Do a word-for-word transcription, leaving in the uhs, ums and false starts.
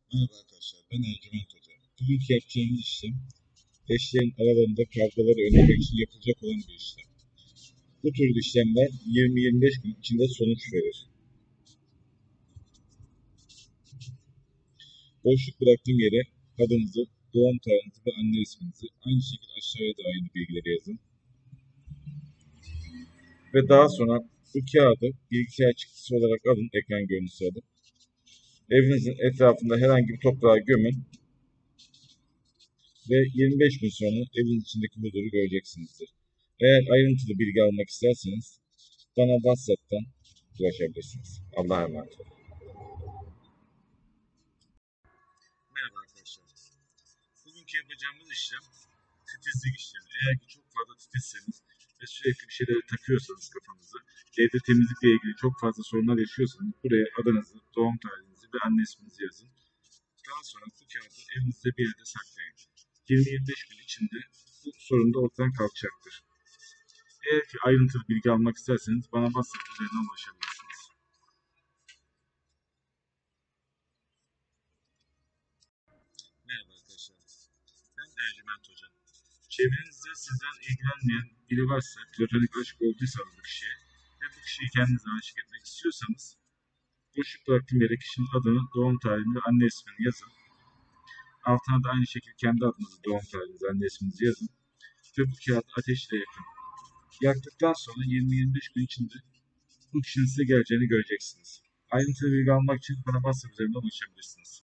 Merhaba arkadaşlar, ben Ercüment Hoca. Bugünkü yapacağımız işlem, eşlerin aralarında kavgaları önlemek için yapılacak olan bir işlem. Bu tür işlemler yirmi yirmi beş gün içinde sonuç verir. Boşluk bıraktığım yere adınızı, doğum tarihinizi ve anne isminizi, aynı şekilde aşağıya da aynı bilgileri yazın. Ve daha sonra bu kağıdı bilgisayar çıktısı olarak alın, ekran görüntüsü alın. Evinizin etrafında herhangi bir toprağa gömün ve yirmi beş gün sonra evin içindeki huzuru göreceksinizdir. Eğer ayrıntılı bilgi almak isterseniz bana WhatsApp'tan ulaşabilirsiniz. Allah'a emanet olun. Merhaba arkadaşlar. Bugünkü yapacağımız işlem titizlik işlemi. Eğer ki çok fazla titizseniz ve sürekli bir şeyleri takıyorsanız kafanızı, evde temizlikle ilgili çok fazla sorunlar yaşıyorsanız buraya adınızı, doğum tarihinizi ve anne isminizi yazın. Daha sonra bu kağıdı evinizde bir yerde saklayın. yirmi yirmi beş gün içinde bu sorun da ortadan kalkacaktır. Eğer ki ayrıntılı bilgi almak isterseniz bana WhatsApp üzerinden ulaşabilirsiniz. Merhaba arkadaşlar. Ben Ercüment Hoca. Çevrenizde sizden ilgilenmeyen biri varsa, platonik aşık olduysanız bu kişiye ve bu kişiyi kendinize aşık etmek istiyorsanız boşluk bıraktığım yere kişinin adını, doğum tarihini ve anne ismini yazın. Altına da aynı şekilde kendi adınızı, doğum tarihinizi, anne isminizi yazın. Ve bu kağıdı ateşle yakın. Yaktıktan sonra yirmi yirmi beş gün içinde bu kişinin size geleceğini göreceksiniz. Ayrıntılı bilgi almak için bana WhatsApp üzerinden ulaşabilirsiniz.